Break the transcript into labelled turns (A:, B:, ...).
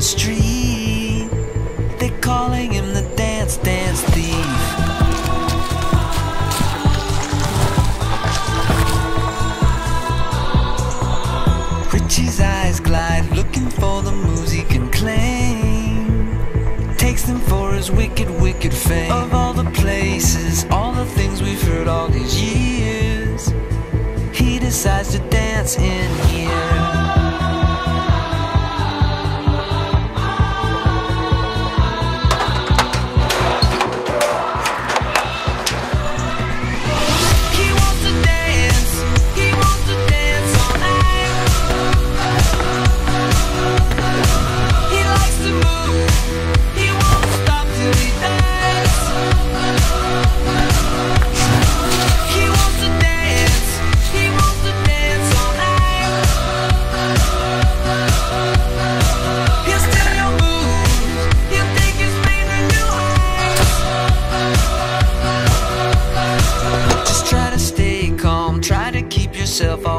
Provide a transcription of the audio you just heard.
A: street. They're calling him the dance thief. Richie's eyes glide, looking for the moves he can claim. Takes them for his wicked fame. Of all the places, all the things we've heard all these years, he decides to dance in here. Yourself